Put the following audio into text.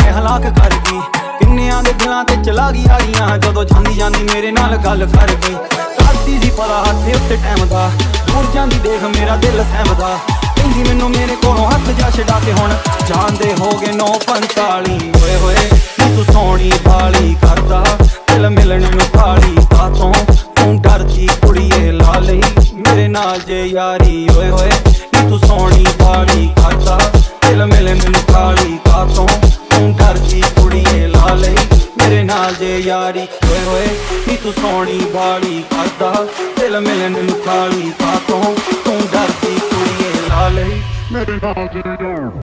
मैं हलाक कर गई। किन्नियां दे दिलां ते चला गई यारियां, जदों जांदी जांदी मेरे नाल गल कर गई। करदी सी भला हत्थे उत्ते टैम दा, दूर जांदी देख मेरा दिल सहमदा। कहंदी मैनू मेरे कोलों हत्थ जा छड़ा के हुण जांदे हो गए 9:45। होए होए नी तू सोहणी बाली करदा, दिल मिलने नू काली कातों तू डरदी कुड़िए ला लई मेरे नाल जे यारी। होए होए नी तू सोहणी बाली करदा, दिल मिलने नू काली कातों तू डरदी कुड़िए ला लई मेरे नाल जे यारी। होए होए नी तू सोहणी बाली करदा, दिल मिलने नू काली कातों तू डरदी कुड़िए ला लई मेरे नाल जे यारी।